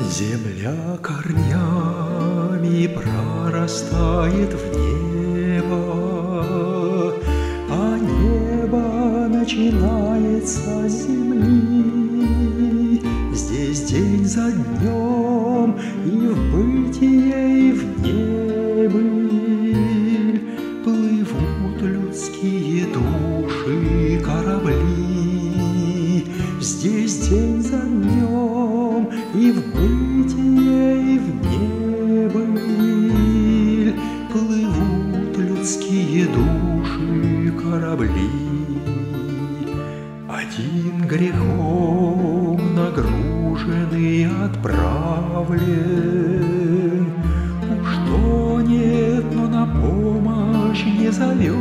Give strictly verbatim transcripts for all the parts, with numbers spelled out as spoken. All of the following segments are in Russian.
Земля корнями прорастает в небо, а небо начинается с земли. Здесь день за днем и в бытие, и в небыль плывут людские души корабли. Здесь день за днем и в бытие, и в небыль плывут людские души корабли. Один грехом нагруженный отправлен, уж тонет, но на помощь не зовет.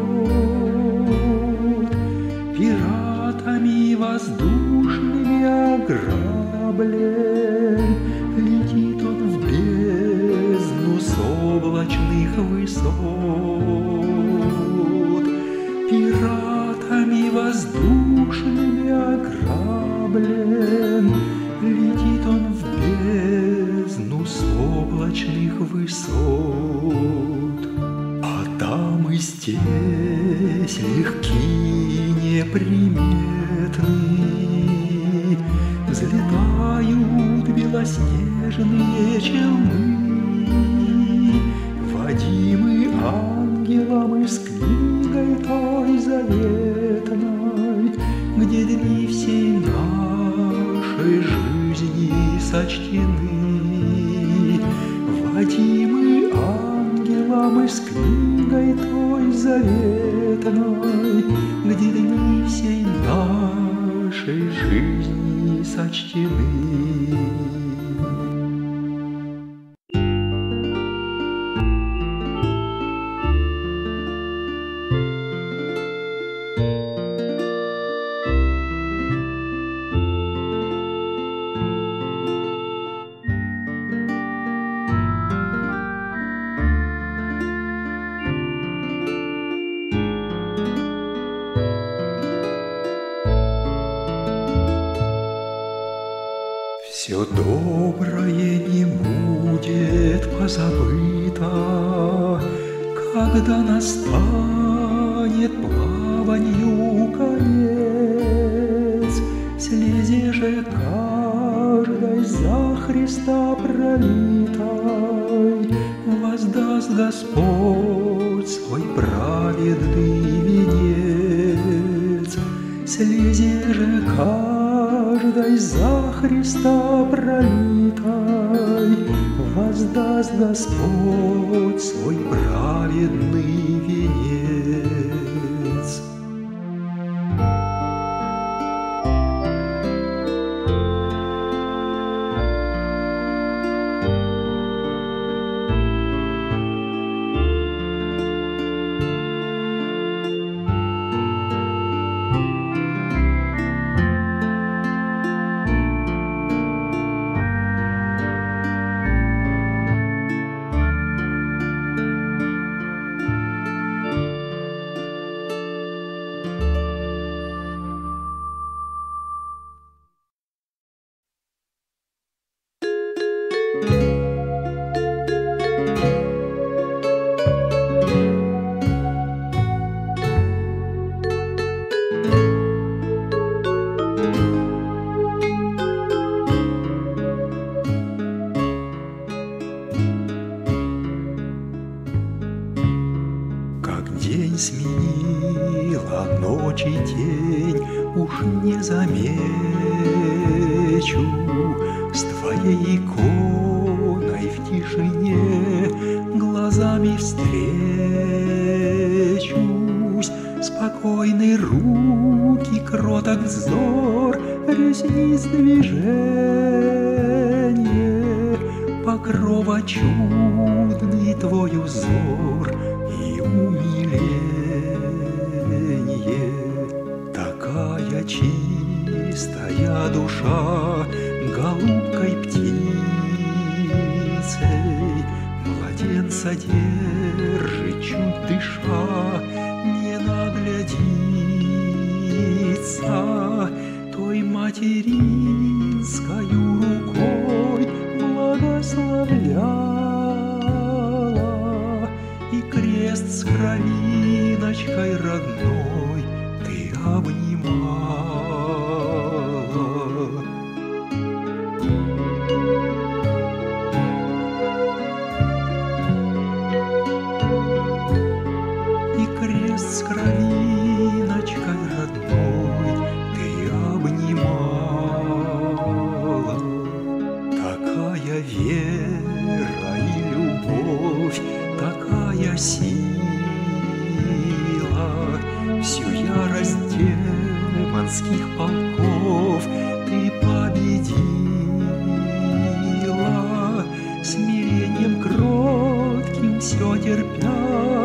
Пиратами воздушными ограблен, летит он в бездну с облачных высот. Пиратами воздушными ограблен, летит он в бездну с облачных высот. А там и здесь легкие, неприметные, взлетают белоснежные челны, водимы ангелом и с книгой той заветной, где дни всей нашей жизни сочтены. Водимы ангелом и с книгой той заветной, где дни всей нашей жизни сочтены. Все доброе не будет позабыто, когда настанет плаванью конец. Слезе же каждой за Христа пролитой воздаст Господь свой праведный венец. Слезе же каждой за Христа пролитой воздаст Господь свой праведный венец. День сменила ночь и день, уж не замечу с твоей иконой в тишине глазами встречусь. Спокойные руки, кроток взор, ресниц движение, покрова чудный твой узор и умиление. Такая чистая душа голубкой птицей младенца держит, чуть дыша, не наглядится той материнскою рукой Такая вера и любовь, такая сила, всю ярость демонских полков ты победила, смирением кротким все терпя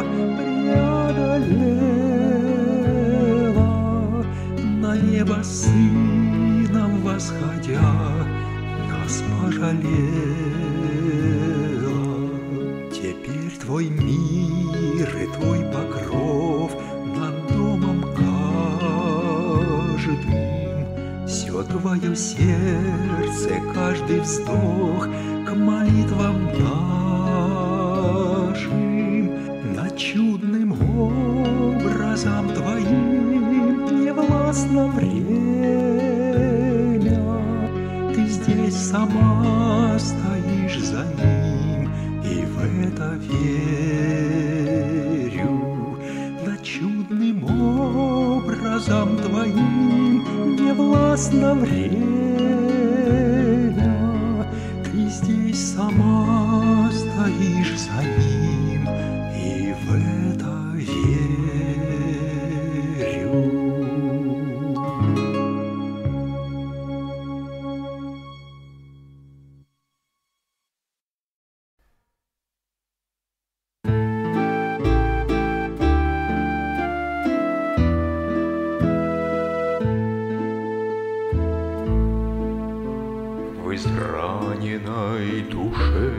преодолела, на небо сыном восходя нас пожалела. Теперь твой мир и твой покров над домом каждым, все твое сердце, каждый вздох к молитвам нашим, над чудным образом твоим не властно время. Ты здесь сама стоишь за ним, и в это верю. Над чудным образом твоим не властно время. Ты здесь сама стоишь за ним, и в это верю. В израненной душе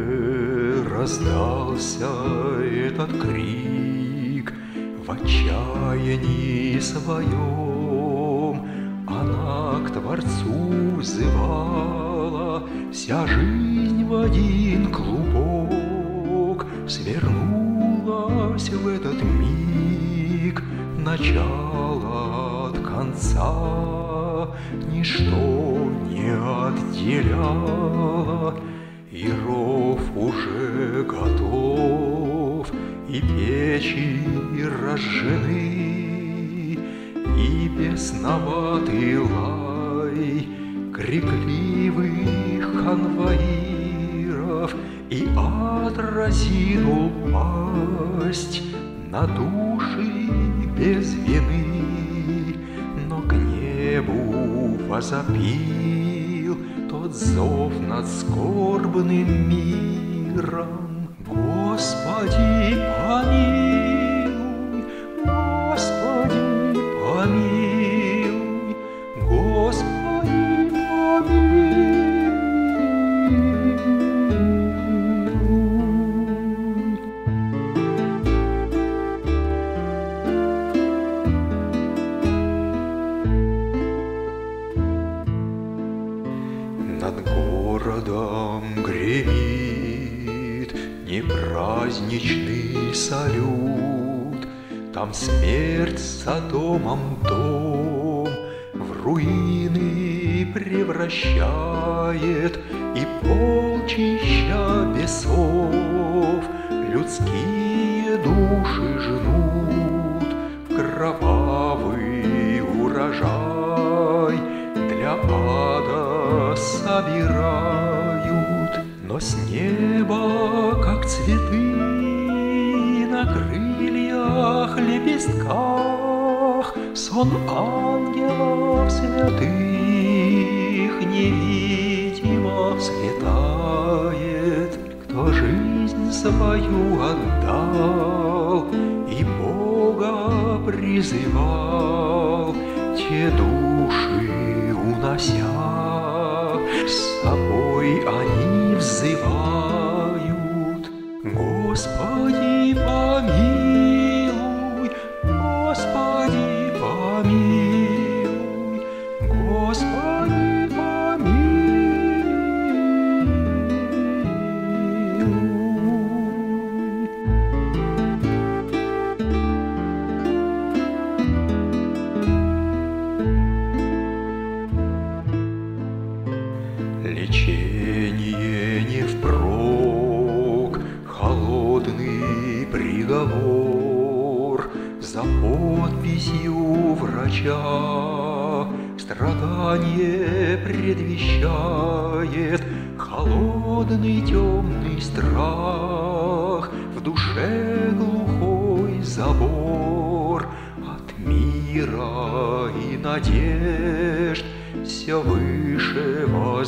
раздался этот крик. В отчаянии своем она к Творцу взывала. Вся жизнь в один клубок свернулась в этот миг. Начало от конца ничто не отделяло, и ров уже готов, и печи разжены, и бесноватый лай крикливых конвоиров, и ад разинул пасть на души без вины, но к небу возопил тот зов над скорбным миром. Господи, помилуй, Господи, помилуй, Господи, помилуй. Над городом гремит непраздничный салют. Там смерть Содомом дом в руины превращает, и полчища бесов людские души жнут в кровавый урожай. Для ада собирают, но с неба, как цветы, на крыльях, лепестках сон ангелов святых невидимо взлетает. Кто жизнь свою отдал и Бога призывал, те души унося с собой они взывают. Господи, помилуй, Господи, помилуй, Господи, помилуй. Лечение не впрок, холодный приговор за подписью врача. Страдание предвещает Холодный темный страх, в душе глухой забор. От мира и надежд все выше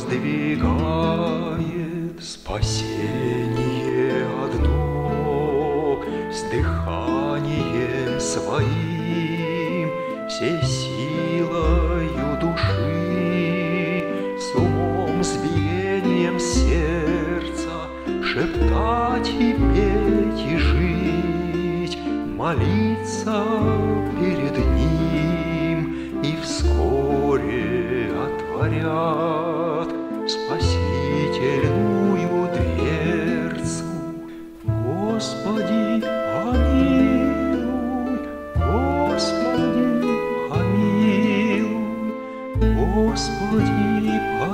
воздвигает спасение одно, с дыханием своим, всей силою души, с умом, с биением сердца шептать и петь и жить, молиться перед ним, и вскоре отворят спасительную дверцу. Господи, помилуй, Господи, помилуй, Господи,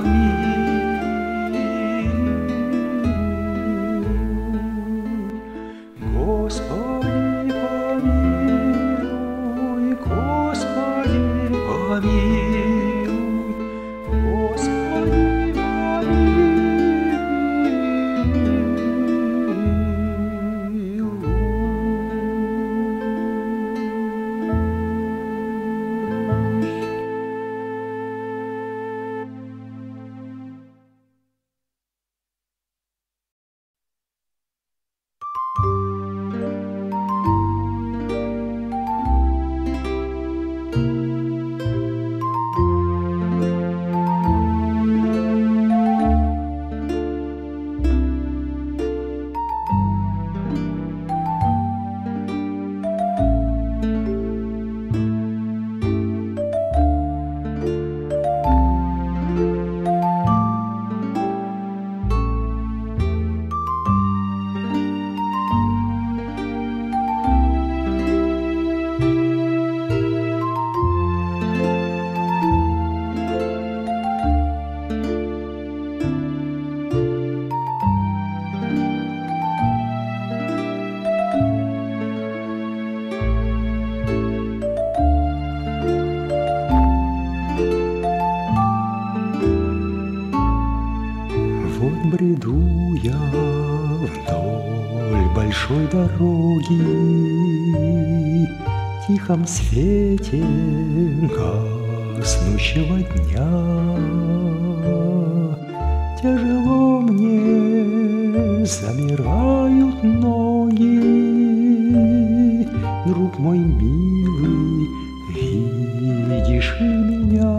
помилуй, Господи, помилуй, Господи, помилуй, Господи, бреду я вдоль большой дороги, в тихом свете гаснущего дня. Тяжело мне замирают ноги, друг мой милый, видишь ли меня?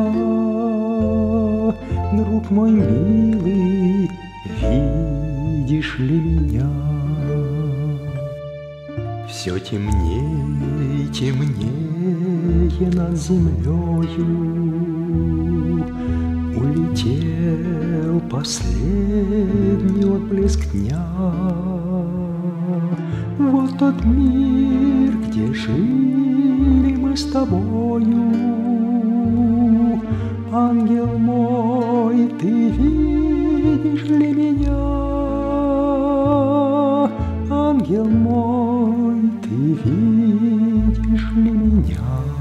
Друг мой милый, видишь ли меня? Все темнее, темнее над землею улетел последний отблеск дня. Вот тот мир, где жили мы с тобою. Ангел мой, ты видишь ли меня? Ангел мой, ты видишь ли меня?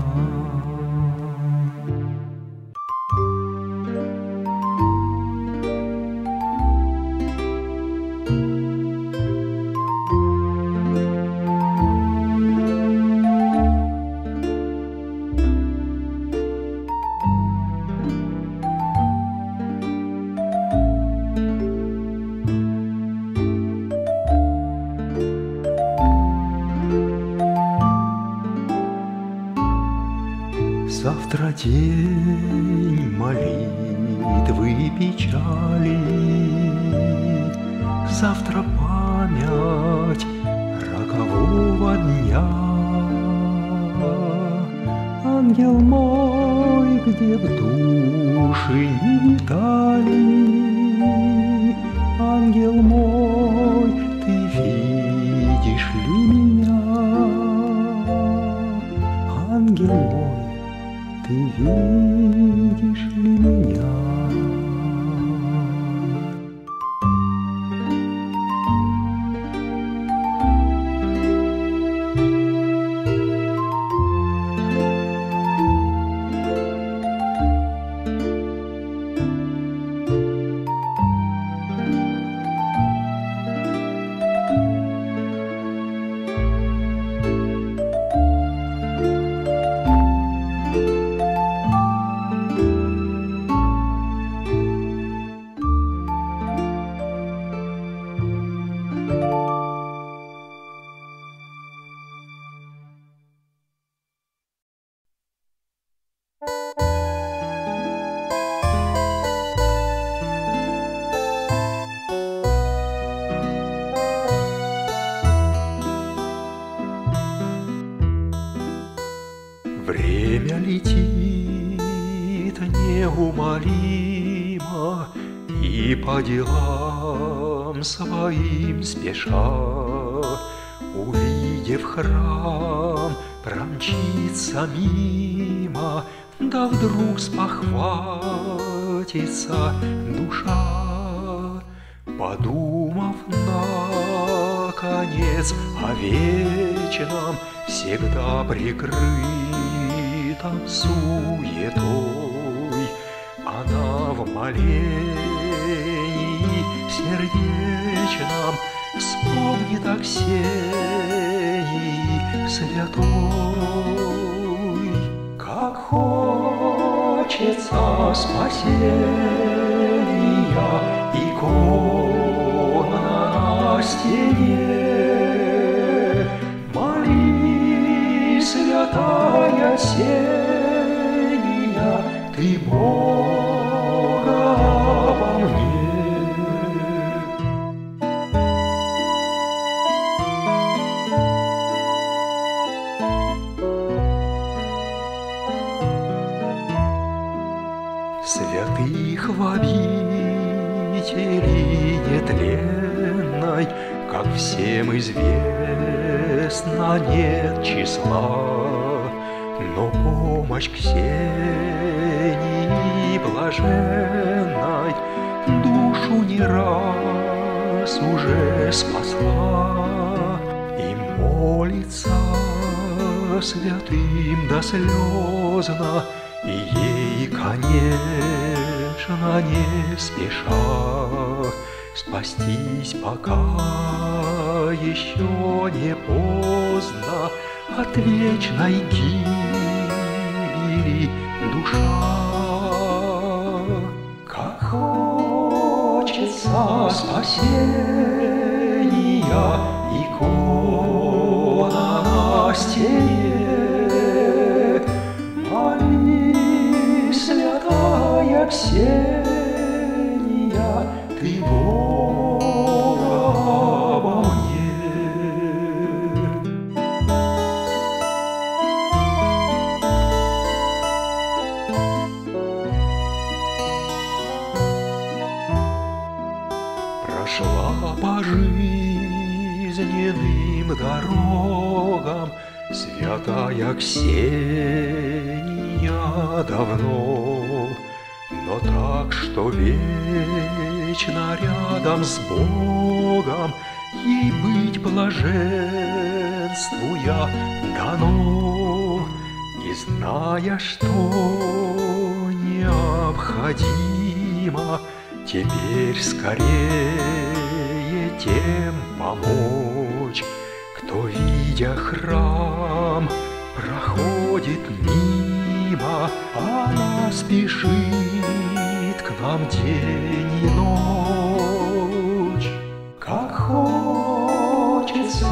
Завтра день молитвы и печали, завтра память рокового дня. Ангел мой, где в душе не витали, ангел мой, ты видишь ли меня? Ангел мой, ты видишь ли меня? летит неумолимо и по делам своим спеша, увидев храм, промчится мимо, да вдруг спохватится душа, подумав наконец о вечном, всегда прикрытом суетой. Она в молении сердечном вспомнит о Ксении святой. Как хочется спасения, икона на стене. Молись, святая Ксения, ты Бога обо мне. Святых в обители нетленной, как всем известно, нет числа, но помощь Ксении блаженной душу не раз уже спасла. И молится святым дослезно, и ей, конечно, не спеша спастись, пока еще не поздно от вечной гибели душа. Как хочется спасения, икона на стене. Святая Ксения, ты Бога обо мне. Прошла по жизненным дорогам святая Ксения давно, но так, что вечно рядом с Богом ей быть блаженствуя дано. И зная, что необходимо теперь скорее тем помочь, кто, видя храм, проходит мимо, она спешит к нам день и ночь. Как хочется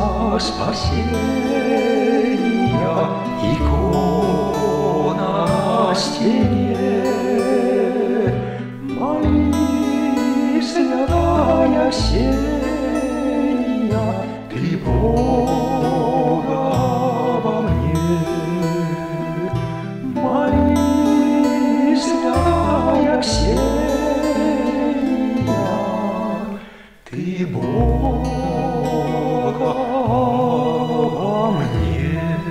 спасения, икона на стене. Молись, святая Ксения, ты Бога обо мне. Молись, святая Ксения, ты Бога обо мне.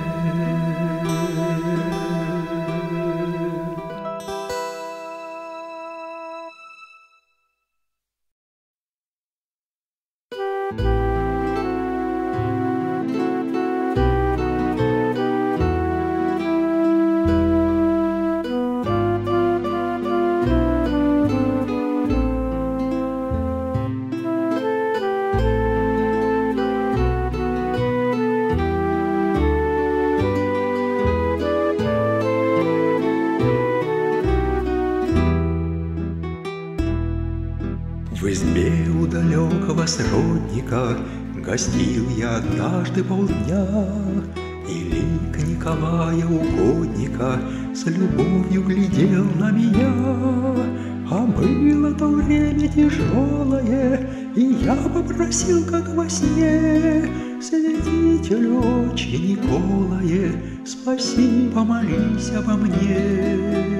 В избе у далекого сродника гостил я однажды полдня, и лик Николая угодника с любовью глядел на меня. А было то время тяжелое, и я попросил, как во сне, святитель отче Николае, спаси, помолись обо мне.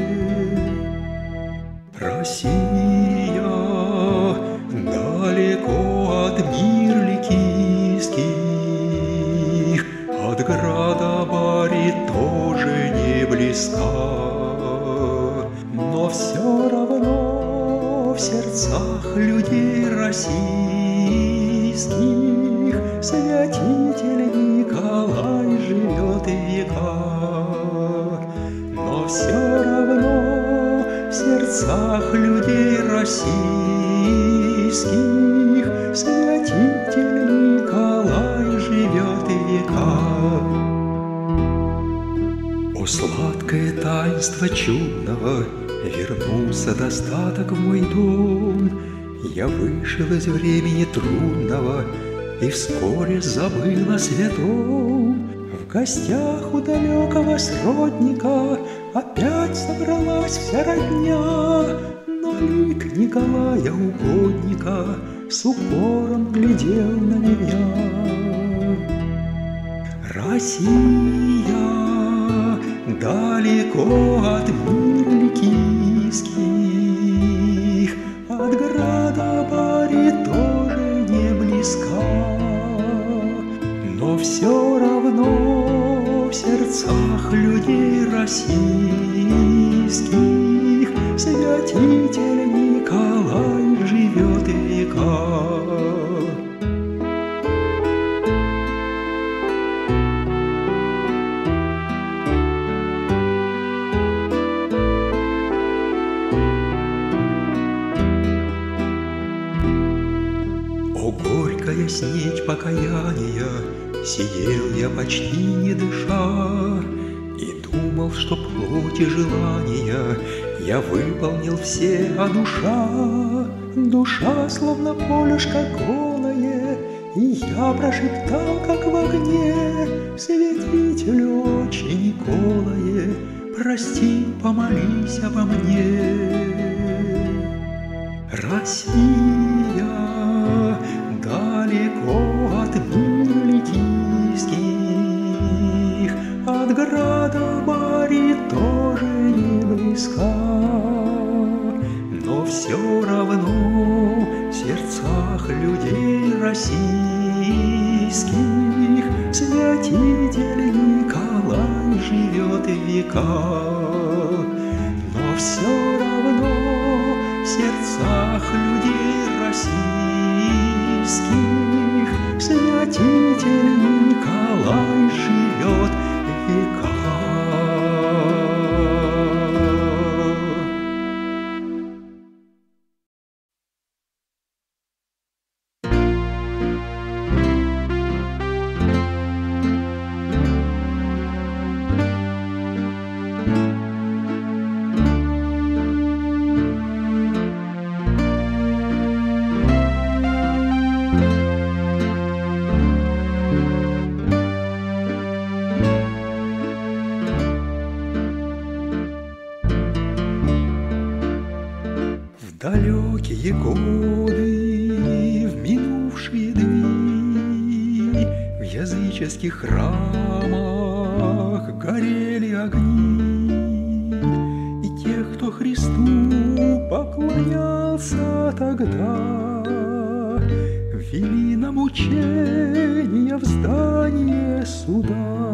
Россия, далеко от мир ликийских, от града Бари тоже не близка, но все равно в сердцах людей российских святитель Николай живет века. Но все равно в сердцах людей российских святитель Николай живет века. О, сладкое таинство чудного, вернулся достаток в мой дом. Я вышел из времени трудного и вскоре забыл о святом. В гостях у далекого сродника опять собралась вся родня, но лик Николая угодника с укором глядел на меня. Россия, далеко от мир ликийских, от града Бари тоже не близка, но все равно в сердцах людей российских святитель Николай живет века. Горькая снедь покаяния, сидел я почти не дыша и думал, что плоть и желания я выполнил все, а душа, душа словно полюшко голое, и я прошептал, как в огне: святитель отче Николае, прости, помолись обо мне. Россия, далеко от мир ликийских, от града Бари тоже не близка, но все равно в сердцах людей российских святитель Николай живет века. Но все равно в сердцах людей российских святитель Николай живет века. Далекие годы, в минувшие дни, в языческих храмах горели огни, и тех, кто Христу поклонялся тогда, вели на мучения в здание суда.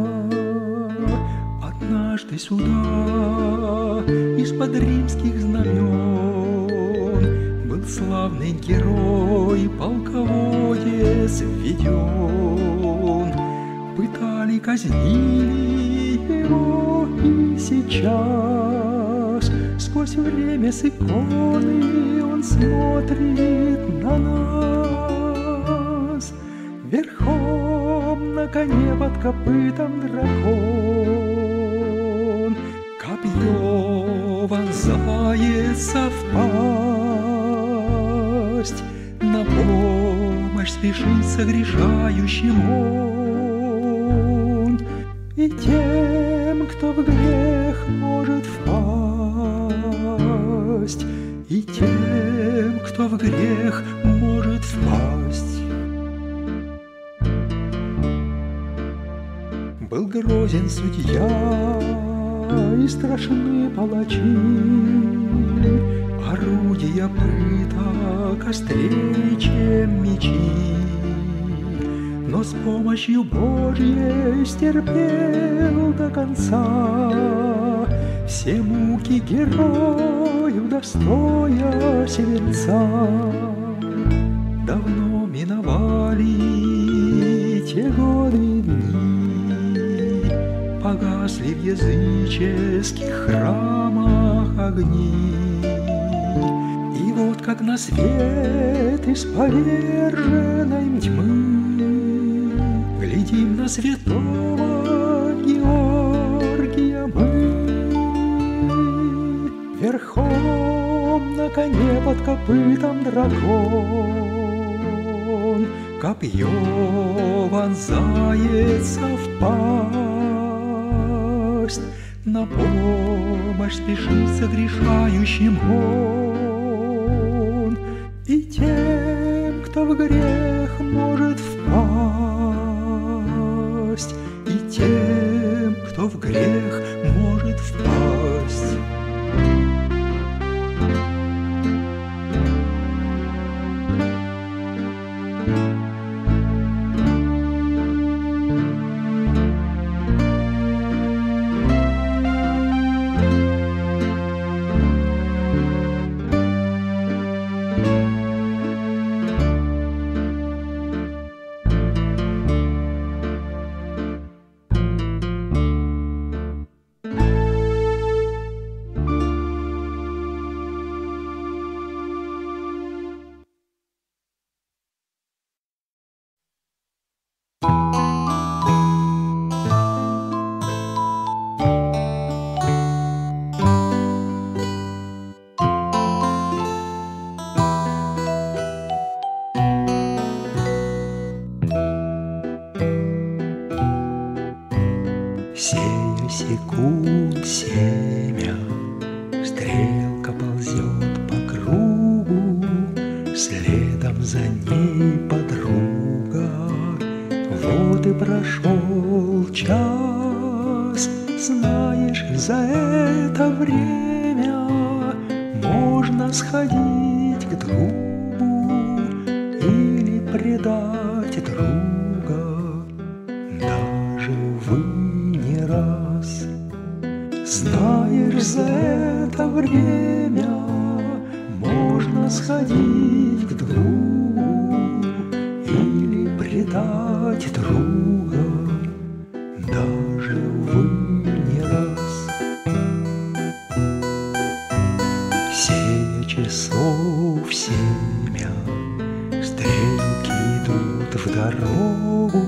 Однажды сюда из-под римских знамен был славный герой, полководец введен. Пытали, казнили его, и сейчас сквозь время с иконы он смотрит на нас. Верхом на коне под копытом дракон, копье вонзается в пасть. На помощь спешит согрешающим он, и тем, кто в грех может впасть, и тем, кто в грех может впасть. грозен судья, и страшны палачи, орудия пыток острее, чем мечи. Но с помощью Божьей стерпел до конца, все муки герою достоя венца. Давно миновали те годы и дни, погасли в языческих храмах огни. И вот как на свет из поверженной тьмы глядим на святого Георгия мы. Верхом на коне под копытом дракон, копье вонзается в пасть, на помощь спешит согрешающим он, и тем, кто в грех может впасть, и тем, кто в грех может впасть. Сея секунд семя, стрелка ползет по кругу, следом за ней подруга. Вот и прошел час, знаешь, за это время можно сходить к другу или предать друга. Даже вы не раз, знаешь, за это время можно сходить к другу или предать друга. Даже вы не раз. Сея часов семя, стрелки идут в дорогу,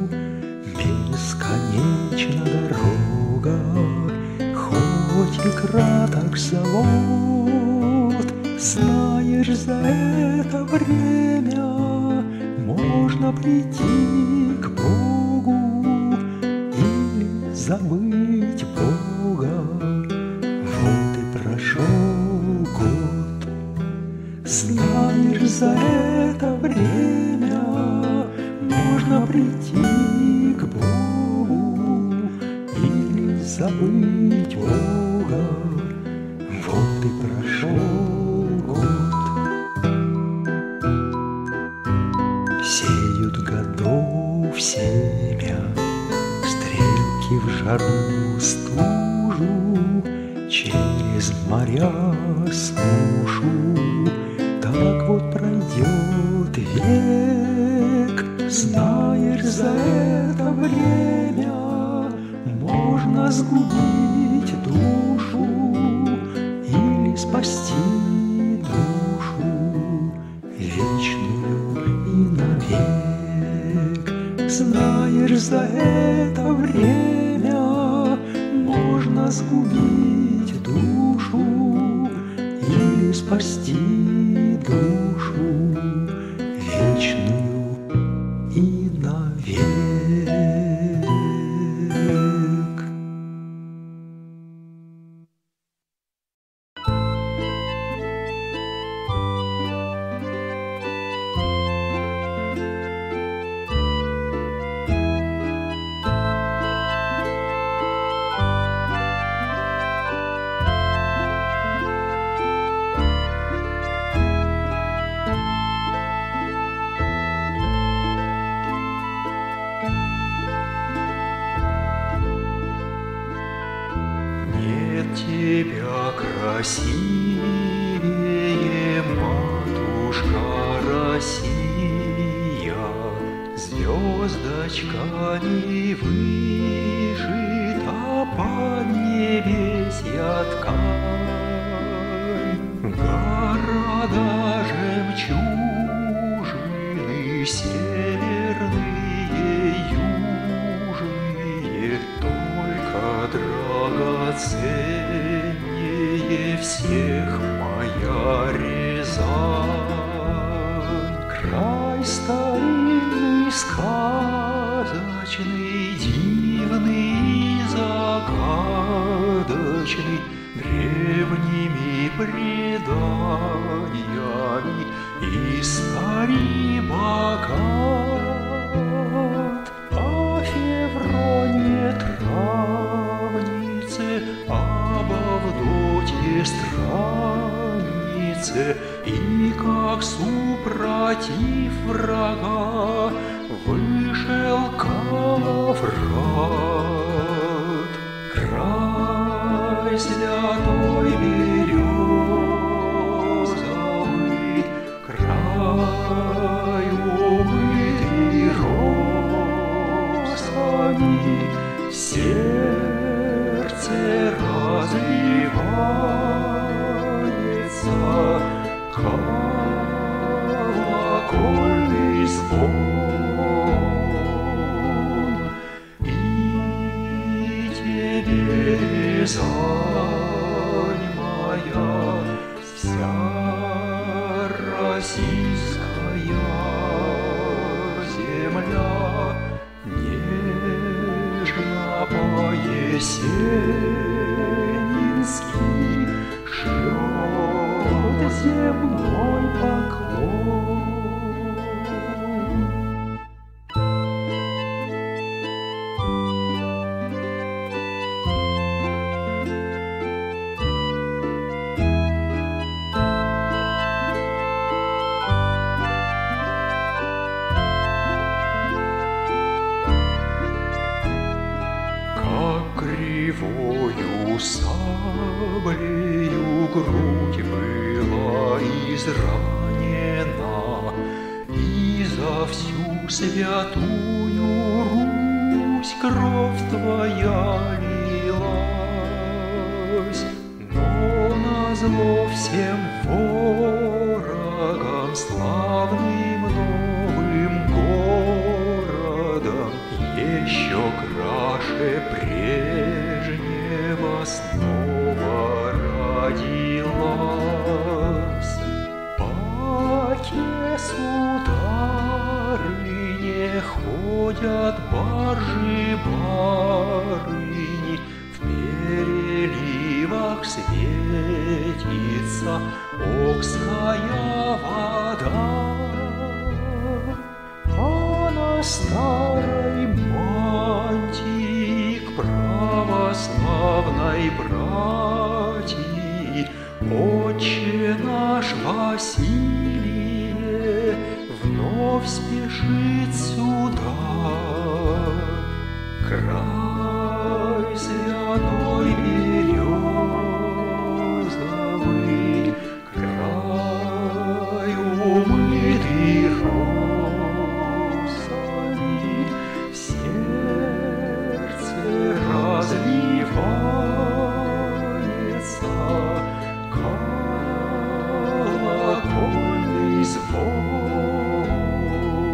бесконечна дорога, хоть и краток завод. Знаешь, за это время можно прийти к Богу или забыть Бога. Вот и прошел год. Знаешь, за это время можно прийти к Богу или забыть Бога. Вот и прошел год. Сеют годов семя, стрелки в жару стужу, через моря сушу. Так вот пройдет век. Знаешь, за это время можно сгубить душу или спасти душу вечную и навек. Знаешь, за это время можно сгубить душу или спасти душу вечную и навек. тебя красивее, матушка Россия, звездочками вышита поднебесья ткань. Города жемчужины северные, южные, только драгоценнее всех моя Рязань. Край старинный, сказочный, дивный и загадочный, древними преданиями истории богат. О Февронии травнице, об Авдотье страннице, и как супротив врага вышел Каврат. Край святой березовый, край умытый росами, в сердце разливается колокольный звон. И тебе, Рязань моя, вся российская земля, нежно по-есенински шлет земной поклон. Кривою саблею грудь была изранена, и за всю святую Русь кровь твоя лилась. Но назло всем ворогам славным новым городом еще краше прежнего снова родилась. Паки, сударыни, ходят баржи-барыни, в переливах светится Окская вода. А на старой мантии к православной братьи Отче наш Василие вновь спешит сюда. Край святой березовый, край умытый росами, в сердце разливается колокольный звон.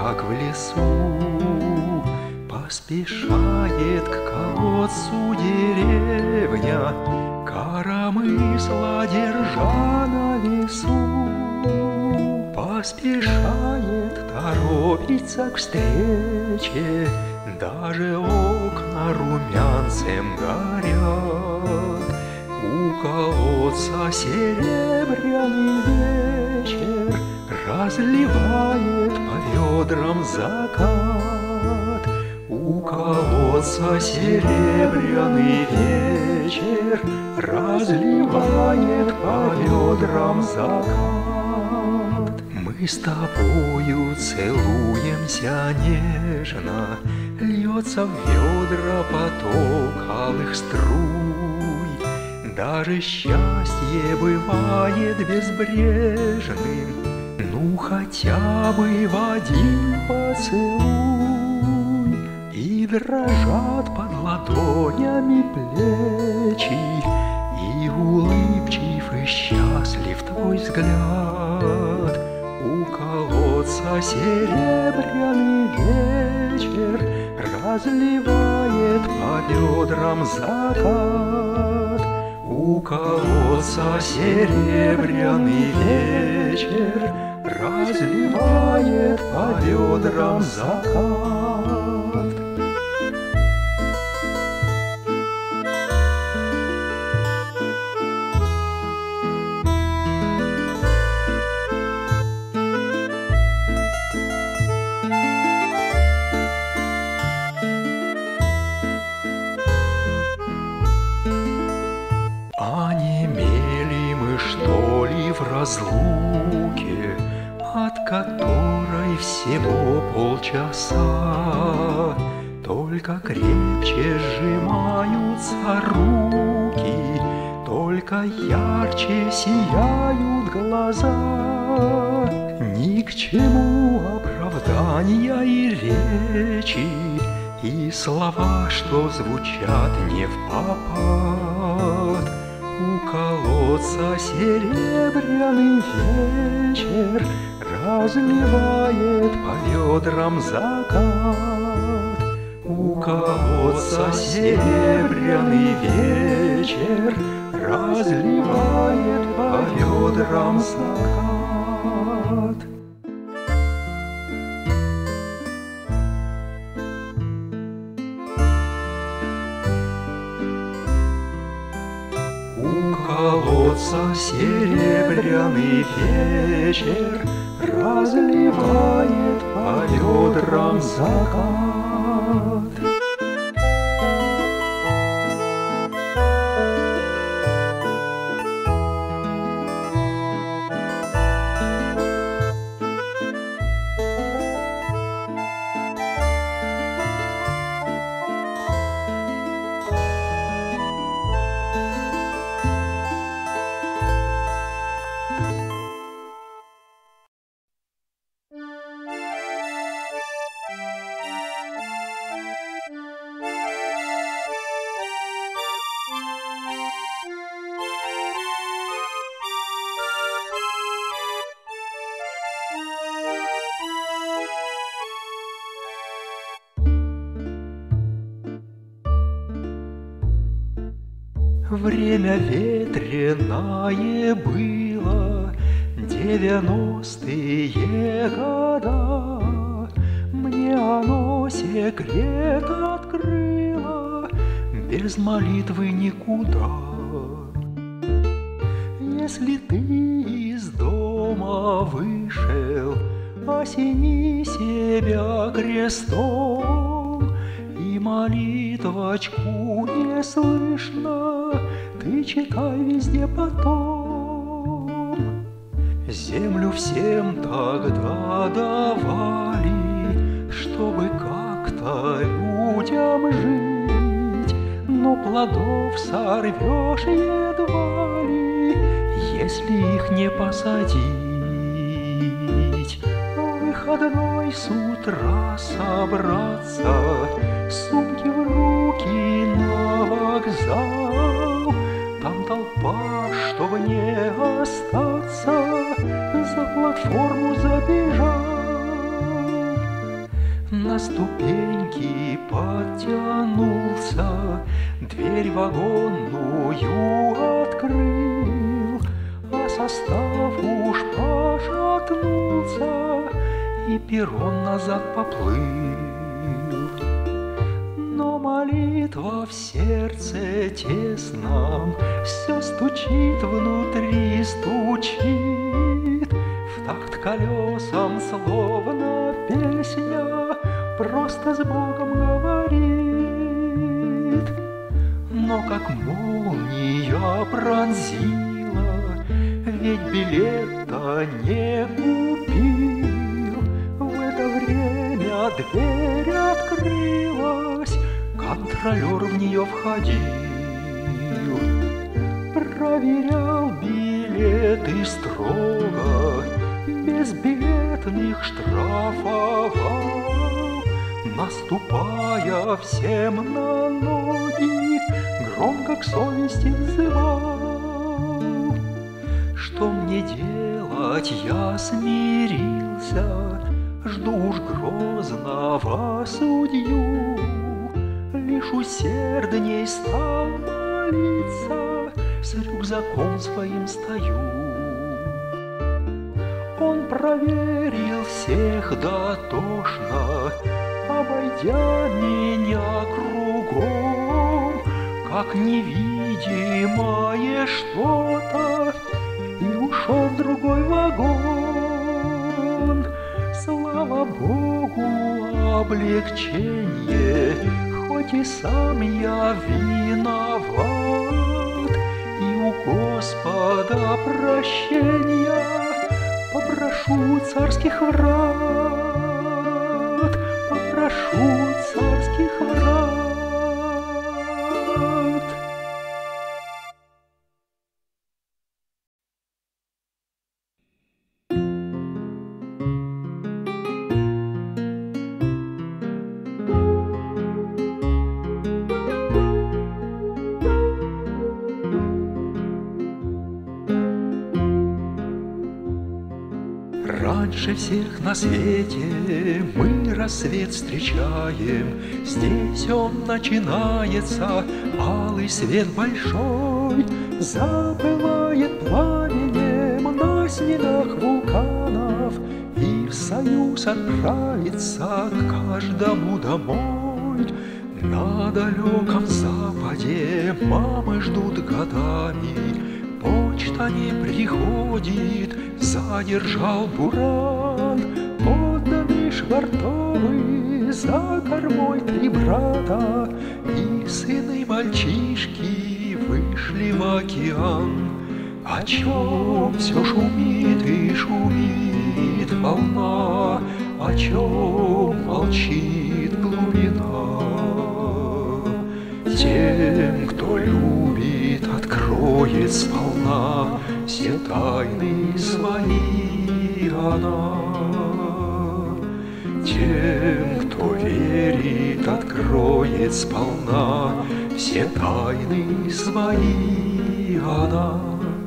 как в лесу. Поспешает к колодцу деревня, коромысла держа на весу. Поспешает, торопится к встрече, даже окна румянцем горят. У колодца серебряный вечер разливает по ведрам закат. У колодца серебряный вечер разливает по ведрам закат. Мы с тобою целуемся нежно, льется в ведра поток алых струй. Даже счастье бывает безбрежным, ну хотя бы в один поцелуй. И дрожат под ладонями плечи, и улыбчив и счастлив твой взгляд. У колодца серебряный вечер разливает по ведрам закат. У колодца серебряный вечер разливает по ведрам закат. Разлуке, от которой всего полчаса, только крепче сжимаются руки, только ярче сияют глаза. Ни к чему оправдания и речи, и слова, что звучат не впопад. У колодца серебряный вечер разливает по ведрам закат. У колодца серебряный вечер разливает по ведрам закат. У колодца серебряный вечер разливает по ведрам закат. Время ветреное было, девяностые года. Мне оно секрет открыло, без молитвы никуда. Если ты из дома вышел, осени себя крестом, и молитвочку не слышно, ты читай везде потом. Землю всем тогда давали, чтобы как-то людям жить, но плодов сорвешь едва ли, если их не посадить. Выходной с утра собраться, сумки в руки на вокзал. Там толпа, чтобы не остаться, за платформу забежал. На ступеньки подтянулся, дверь вагонную открыл, а состав уж пошатнулся, и перрон назад поплыл. Но молитва в сердце тесном все стучит внутри, стучит в такт колесам, словно песня просто с Богом говорит. Но как молния пронзила, ведь билета не купил. В это время дверь открылась, контролер в нее входил. Проверял билеты строго, безбилетных штрафовал, наступая всем на ноги, громко к совести взывал. Что мне делать, я смирился, жду уж грозного судью, лишь усердней стал молиться, с рюкзаком своим стою. Он проверил всех дотошно, обойдя меня кругом, как невидимое что-то, и ушел в другой вагон. Слава Богу, облегчение, хоть и сам я виноват, и у Господа прощения попрошу царских врат, попрошу царских врат. Раньше всех на свете мы рассвет встречаем. Здесь он начинается, алый свет большой запылает пламенем на снегах вулканов и в союз отправится к каждому домой. На далеком западе мамы ждут годами, почта не приходит, задержал буран. Подданный швартовый, за кормой три брата, и сыны мальчишки вышли в океан. О чем все шумит и шумит волна, о чем молчит глубина? Тем, кто любит, откроет сполна все тайны свои она. Тем, кто верит, откроет сполна все тайны свои она.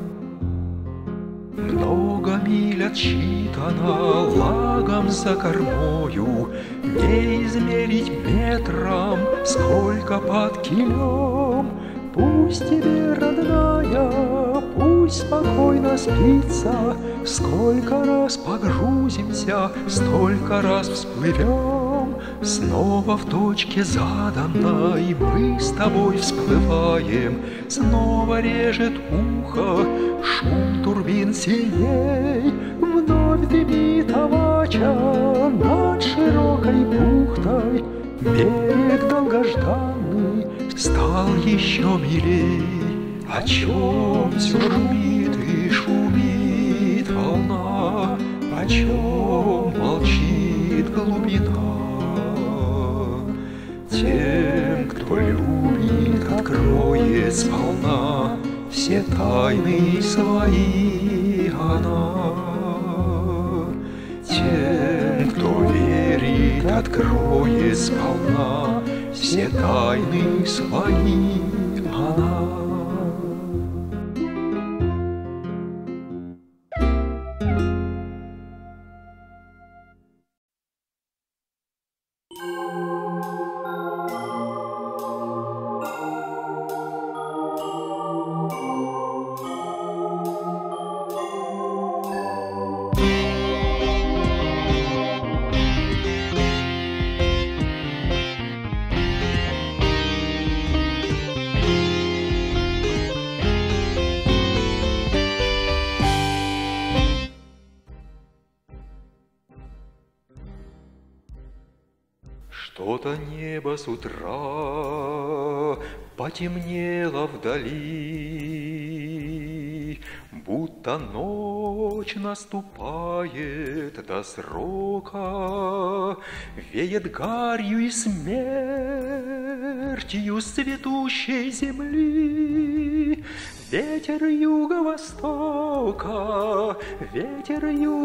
Много миль отсчитано лагом за кормою, не измерить метром, сколько под килем. Пусть тебе, родная, пусть спокойно спится, сколько раз погрузимся, столько раз всплывем. Снова в точке заданной мы с тобой всплываем. Снова режет ухо шум турбин сильней, вновь дымит Авача над широкой бухтой. Берег долгожданный стал еще милей. О чем все шумит и шумит волна, о чем молчит глубина? Тем, кто любит, откроет сполна все тайны свои она. Тем, кто верит, откроет сполна все тайны свои она. Что-то небо с утра потемнело вдали, будто ночь наступает до срока, веет гарью и смертью с цветущей земли. Ветер юго-востока, ветер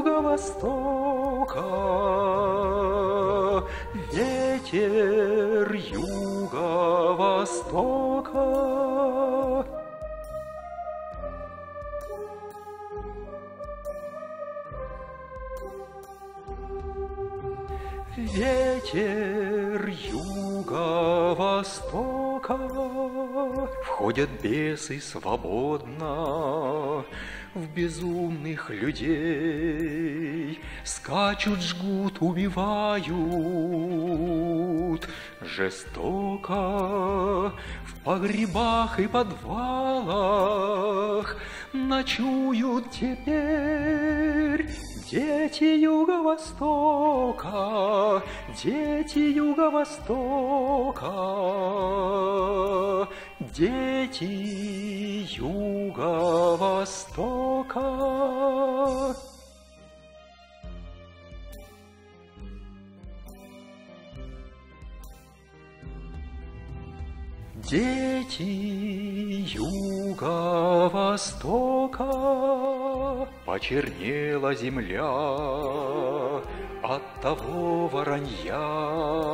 юго-востока, ветер юго-востока. Ветер юго-востока. Входят бесы свободно в безумных людей, скачут, жгут, убивают жестоко. В погребах и подвалах ночуют теперь дети юго-востока, дети юго-востока, дети юго-востока. Дети юго-востока. Почернела земля от того воронья.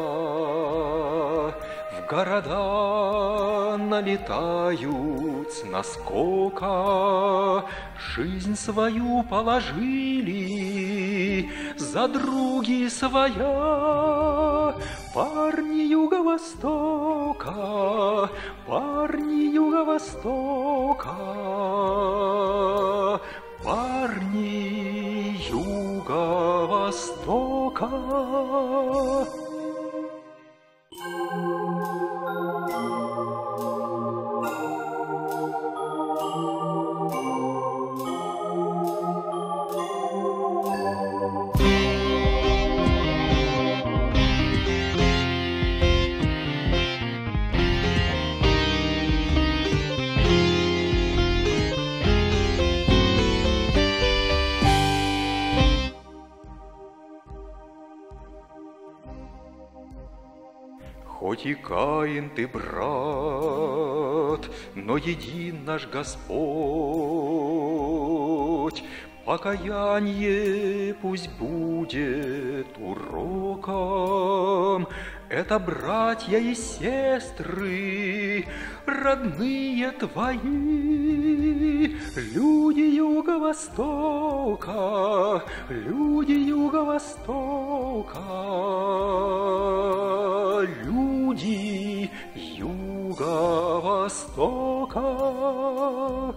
В города налетают с наскока, жизнь свою положили за други своя. Парни юго-востока, парни юго-востока, парни юго-востока. Хоть и Каин ты, брат, но един наш Господь. Покаяние пусть будет уроком. Это братья и сестры, родные твои, люди юго-востока, люди юго-востока, люди юго-востока.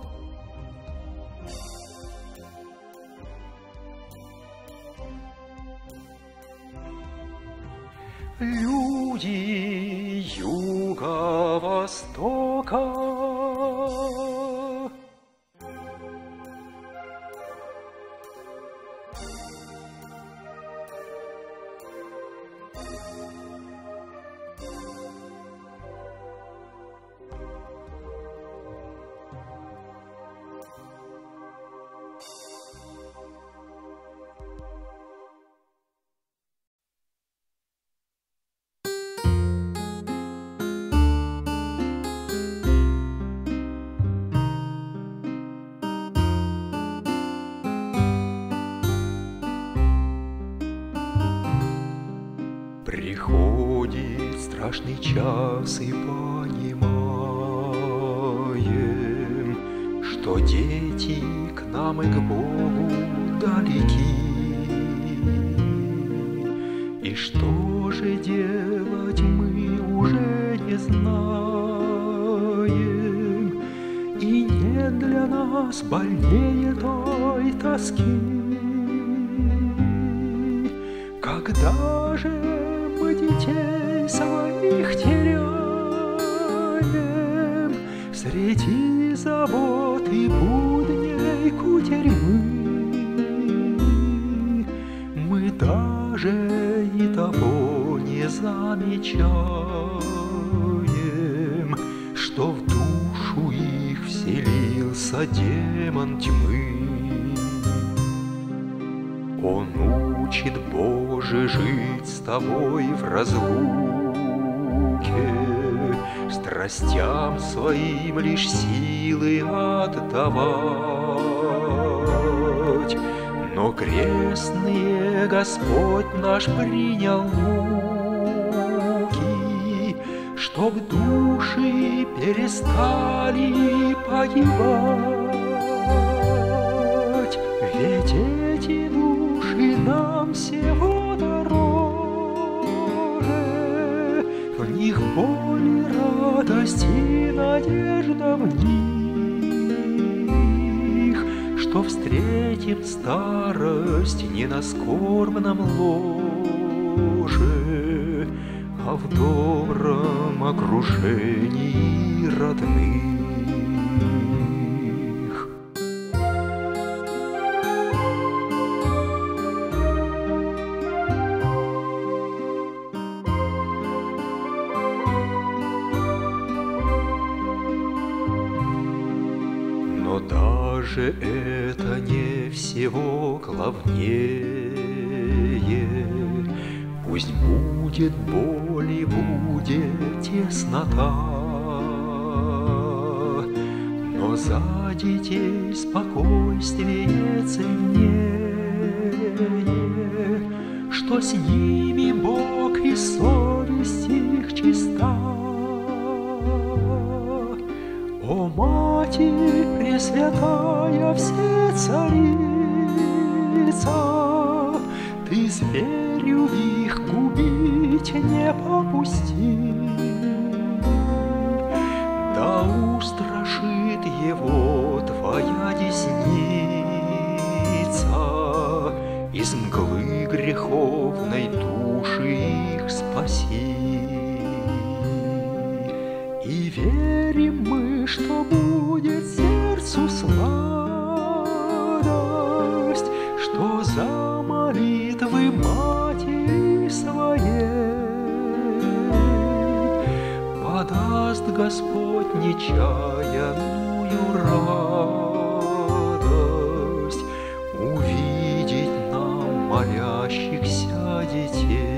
Люди юго-востока. Приходит страшный час, и понимаем, что дети к нам и к Богу далеки. И что же делать, мы уже не знаем, и нет для нас больнее той тоски. Когда же мы детей своих теряем среди забот и будней кутерьмы, мы даже и того не не замечаем, что в душу их вселился демон тьмы. Он учит, Боже, жить с тобой в разлуке, страстям своим лишь силы отдавать. Но крестные Господь наш принял муки, чтоб души перестали погибать. Ведь эти души нам всего дороже, в них боль и радость и надежда в них, что встретим старость не на скорбном ложе, а в добром окружении родных. Но даже это не всего главнее. Пусть будет боль и будет теснота, но за детей спокойствие ценнее, что с ними Бог и совесть их чиста. О, Матерь Пресвятая Всецарица, Ты зверю их губить не попусти, да устрашит его Твоя десница, из мглы греховной души их спаси. И верим мы, что будет сердцу сладость, что за молитвы Матери своей подаст Господь нечаянную радость увидеть нам молящихся детей.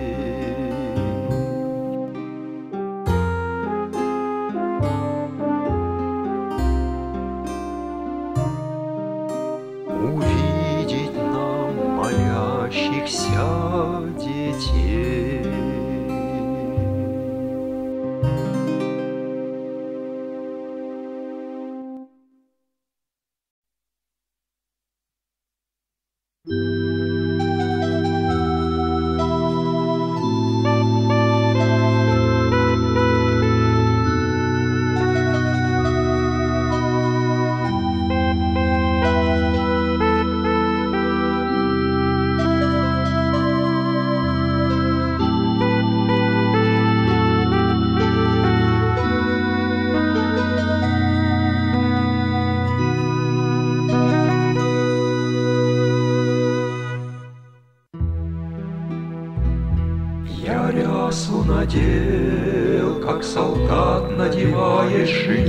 Увидеть нам молящихся детей. Я рясу надел, как солдат надевает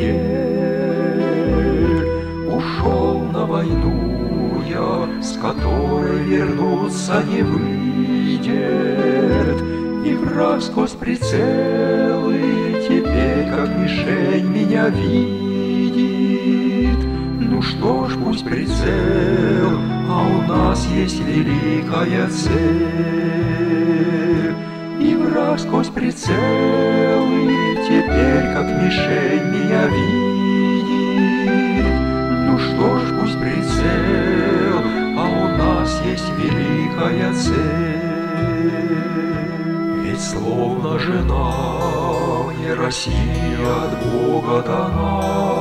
шинель. Ушел на войну я, с которой вернуться не выйдет. И враг сквозь прицелы теперь как мишень меня видит. Ну что ж, пусть прицел, а у нас есть великая цель. И враг сквозь прицелы теперь как мишень меня видит. Ну что ж, пусть прицел, а у нас есть великая цель. Ведь словно жена мне Россия от Бога дана,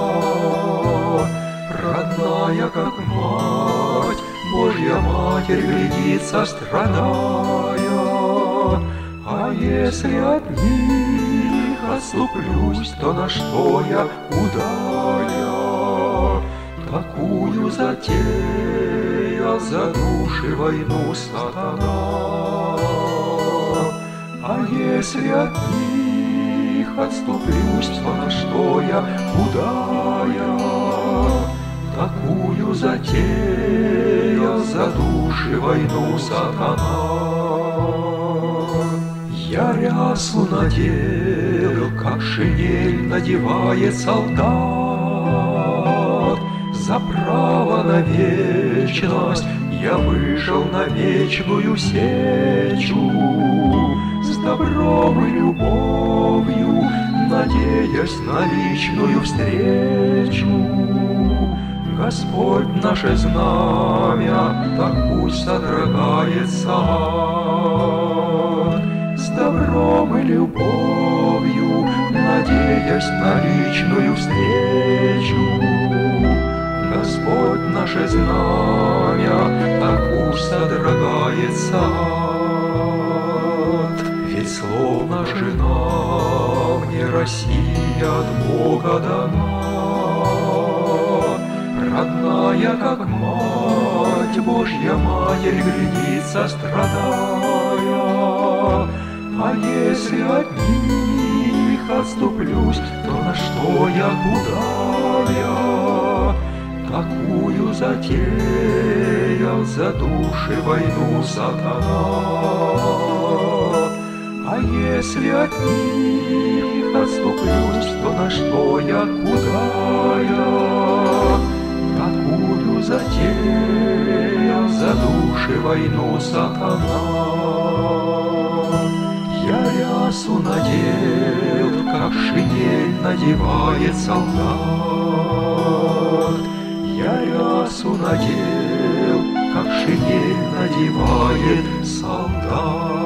родная как мать, Божья Матерь глядится страдая. А если от них отступлюсь, то на что я, куда я? Такую затеял за души войну сатана. А если от них отступлюсь, то на что я, куда я? Такую затеял за души войну сатана. Я рясу надел, как шинель надевает солдат. За право на вечность я вышел на вечную сечу. С добром и любовью, надеясь на личную встречу. Господь наше знамя, так пусть содрогается. С добром и любовью, надеясь на личную встречу. Господь наше знамя, так пусть содрогается. Ведь словно жена мне Россия от Бога дана, родная, как мать, Божья Матерь глядится, страдая. А если от них отступлюсь, то на что я, куда я? Такую затеял за души войну сатана. А если от них отступлюсь, то на что я, куда я? Такую затеял за души войну сатана. Я рясу надел, как шинель надевает солдат. Я рясу надел, как шинель надевает солдат.